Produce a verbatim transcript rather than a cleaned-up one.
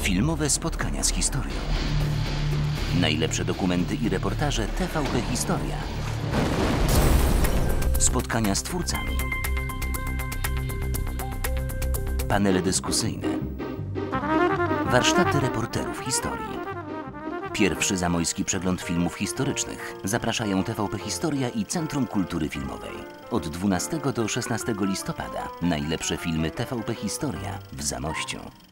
Filmowe spotkania z historią. Najlepsze dokumenty i reportaże T V P Historia. Spotkania z twórcami. Panele dyskusyjne. Warsztaty reporterów historii. Pierwszy zamojski przegląd filmów historycznych. Zapraszają T V P Historia i Centrum Kultury Filmowej. Od dwunastego do szesnastego listopada najlepsze filmy T V P Historia w Zamościu.